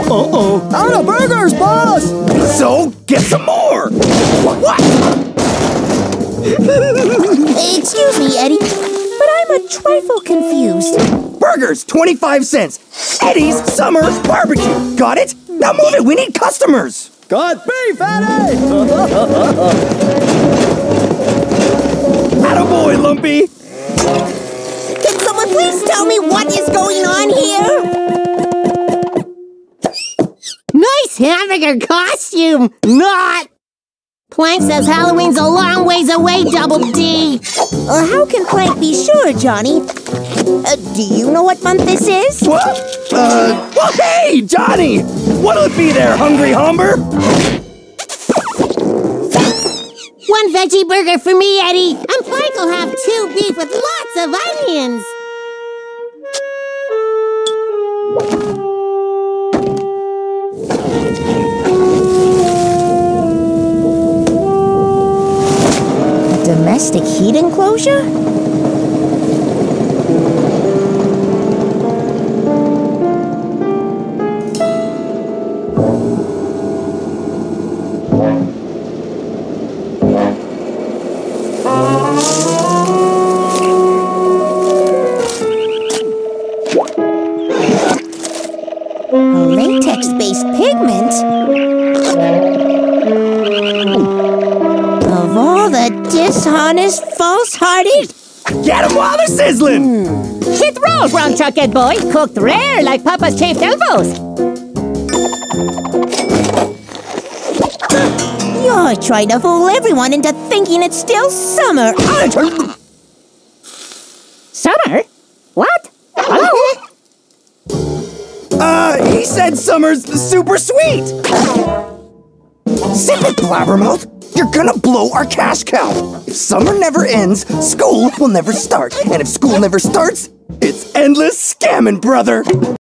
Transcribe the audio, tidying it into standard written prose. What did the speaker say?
Uh-oh. Out of burgers, boss! So, get some more! What? Excuse me, Eddie, but I'm a trifle confused. Burgers, 25 cents. Eddy's Summer Barbecue. Got it? Now move it, we need customers. Got beef, Eddie! Attaboy, Lumpy. Can someone please tell me what is going on here? Nice hamburger costume! Not! Plank says Halloween's a long ways away, Double D. How can Plank be sure, Johnny? Do you know what month this is? What? Well, hey, Johnny! What'll it be there, hungry humber? One veggie burger for me, Eddie. And Plank will have 2 beef with lots of onions. Domestic heat enclosure? Latex-based pigment? Of all the dishonest, false-hearted... Get 'em while they're sizzling! Hit the road, wrong chuckhead boy. Cooked rare like Papa's chafed elbows. You're trying to fool everyone into thinking it's still summer. Summer? What? Hello? He said summer's super sweet! Zip it, blabbermouth! You're gonna blow our cash cow! If summer never ends, school will never start. And if school never starts, it's endless scamming, brother!